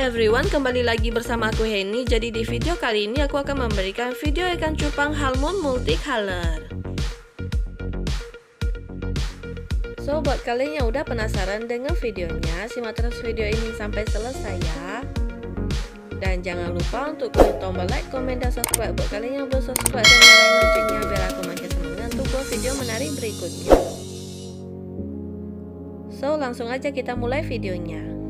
everyone, kembali lagi bersama aku Henny. Jadi di video kali ini aku akan memberikan video ikan cupang Halfmoon Multicolor. So buat kalian yang udah penasaran dengan videonya, simak terus video ini sampai selesai ya. Dan jangan lupa untuk klik tombol like, komen, dan subscribe buat kalian yang belum subscribe, dan nyalain loncengnya biar aku makin semangat untuk buat video menarik berikutnya. So langsung aja kita mulai videonya.